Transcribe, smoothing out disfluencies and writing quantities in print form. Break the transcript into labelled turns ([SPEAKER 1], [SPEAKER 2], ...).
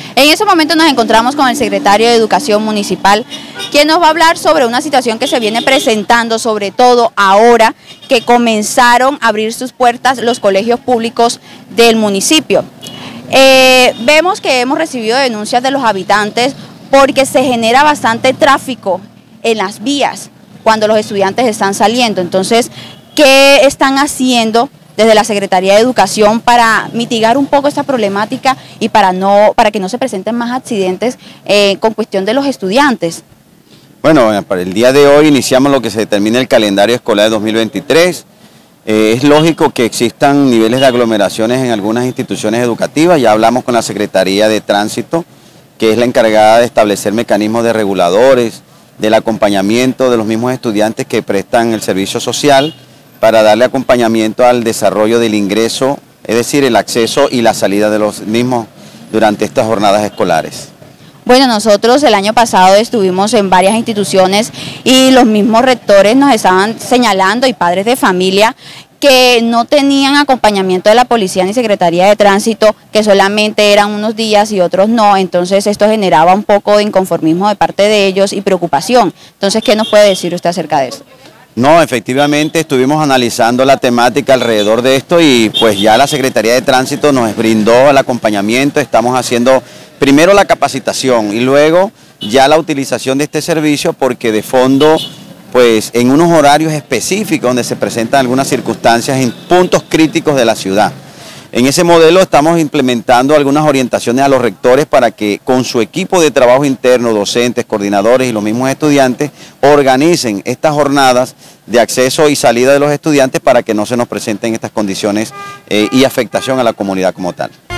[SPEAKER 1] En ese momento nos encontramos con el secretario de Educación Municipal, quien nos va a hablar sobre una situación que se viene presentando, sobre todo ahora que comenzaron a abrir sus puertas los colegios públicos del municipio. Vemos que hemos recibido denuncias de los habitantes porque se genera bastante tráfico en las vías cuando los estudiantes están saliendo. Entonces, ¿qué están haciendo desde la Secretaría de Educación para mitigar un poco esta problemática y para que no se presenten más accidentes con cuestión de los estudiantes?
[SPEAKER 2] Bueno, para el día de hoy iniciamos lo que se determina el calendario escolar de 2023. Es lógico que existan niveles de aglomeraciones en algunas instituciones educativas. Ya hablamos con la Secretaría de Tránsito, que es la encargada de establecer mecanismos de reguladores, del acompañamiento de los mismos estudiantes que prestan el servicio social para darle acompañamiento al desarrollo del ingreso, es decir, el acceso y la salida de los mismos durante estas jornadas escolares.
[SPEAKER 1] Bueno, nosotros el año pasado estuvimos en varias instituciones y los mismos rectores nos estaban señalando y padres de familia que no tenían acompañamiento de la policía ni Secretaría de Tránsito, que solamente eran unos días y otros no, entonces esto generaba un poco de inconformismo de parte de ellos y preocupación. Entonces, ¿qué nos puede decir usted acerca de eso?
[SPEAKER 2] No, efectivamente estuvimos analizando la temática alrededor de esto y pues ya la Secretaría de Tránsito nos brindó el acompañamiento. Estamos haciendo primero la capacitación y luego ya la utilización de este servicio, porque de fondo pues en unos horarios específicos donde se presentan algunas circunstancias en puntos críticos de la ciudad. En ese modelo estamos implementando algunas orientaciones a los rectores para que con su equipo de trabajo interno, docentes, coordinadores y los mismos estudiantes, organicen estas jornadas de acceso y salida de los estudiantes para que no se nos presenten estas condiciones y afectación a la comunidad como tal.